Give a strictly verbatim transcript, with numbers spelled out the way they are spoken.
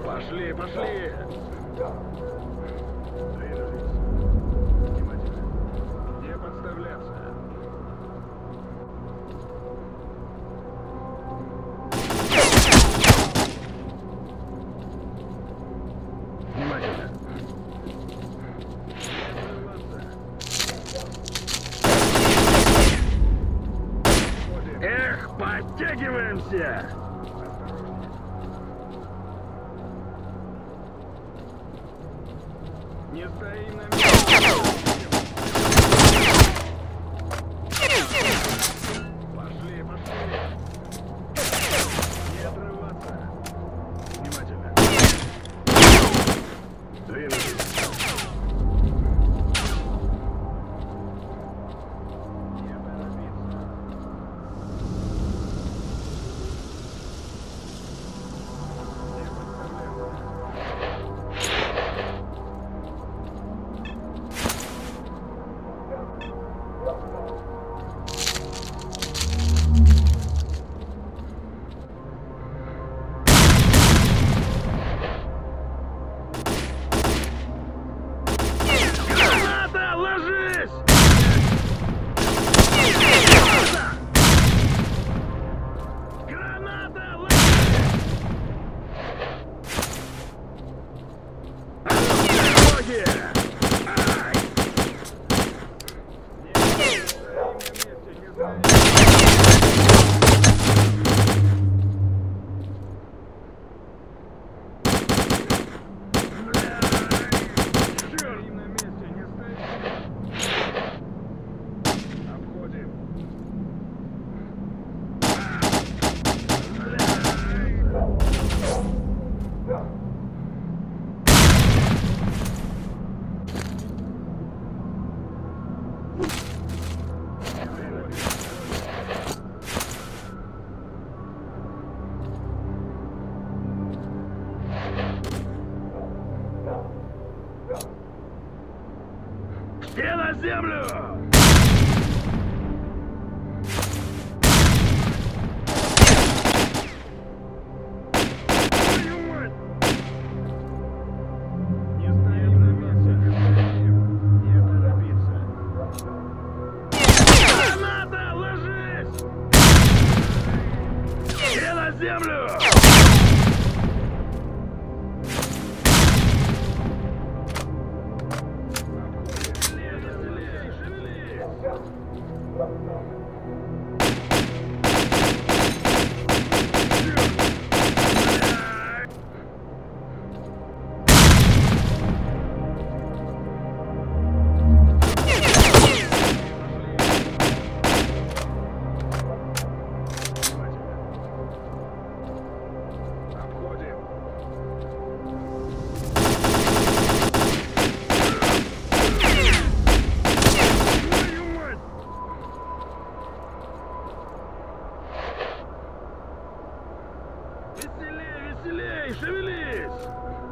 Пошли, пошли! Двинулись. Внимательно. Не подставляться. Внимательно. Эх, подтягиваемся! Не стоим на месте! Пошли, пошли! Не отрываться! Внимательно! Двинулись! Не торопиться! Не подставляться! Граната, ложись! Граната, ложись! Ноги! Ай! Не стоим на месте, не стоим. Стоим на месте, не стоим. Обходим. Все на землю! Твою мать! Не стоим на месте, не стоим. Не торопиться. Граната, ложись! Все на землю! Веселей, веселей, шевелись!